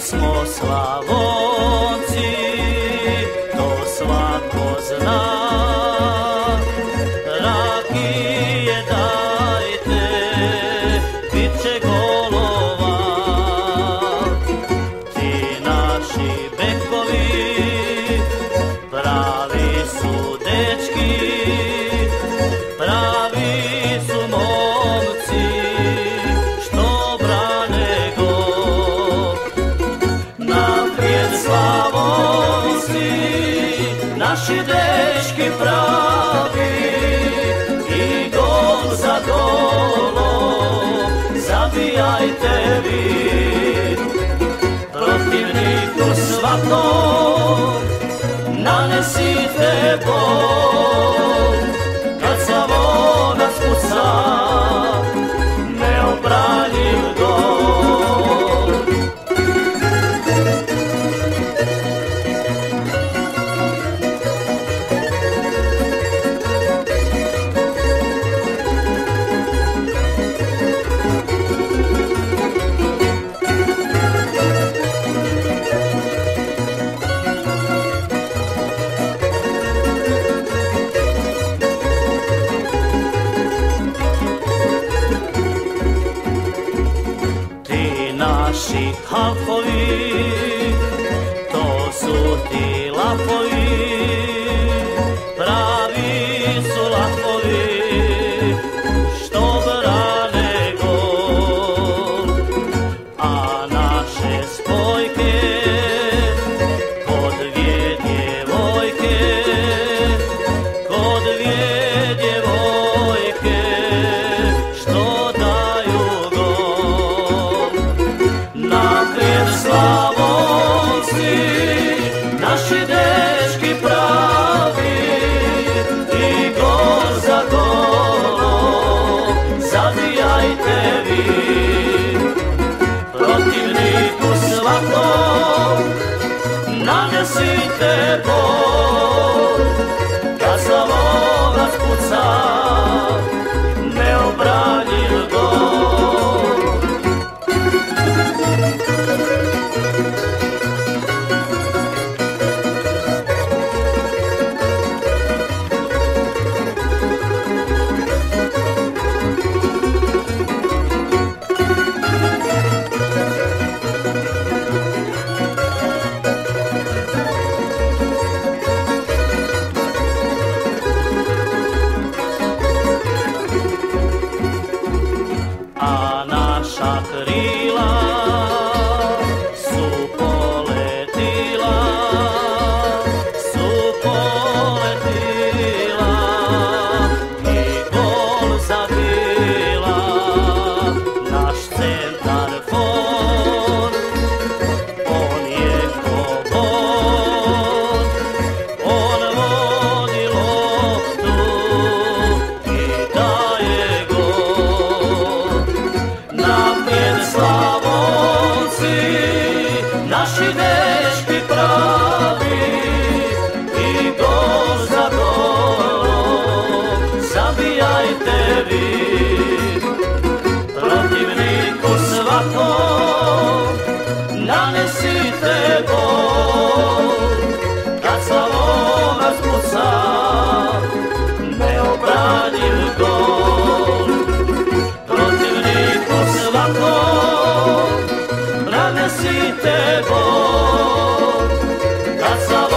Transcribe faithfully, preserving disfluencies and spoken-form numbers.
smo Slavonci, to svako zna. Rakije dajte, bit će golova. Ti naši bekovi pravi su dečki, pravi su momci što brane gol. Naprijed Slavonci, naši dečki pravi, i gol za golom zabijajte vi. Protivniku svakom nanesite bol, kad Slavonac puca neobranjiv gol. Naši halfovi, to su ti lafovi, pravi su lafovi što brane gol. A naše spojke kod dvije djevojke, kod dvije djevojke što daju gol. Naprijed Slavonci, naši dečki pravi, i gol za golom zabijajte vi. Protivniku svakom nanesite bol, kad Slavonac puca neobranjiv gol. A naša krila su poletila, su poletila, i gol zabila. Naš centar for, on je ko bod, on vodi loptu i daje gol. Naprijed Slavonci, naši dečki pravi, i gol za golom zabijajte vi. Protivniku svakom nanesite bol, kad Slavonac puca neobranjiv gol. Protivniku svakom nanesite bol, kad Slavonac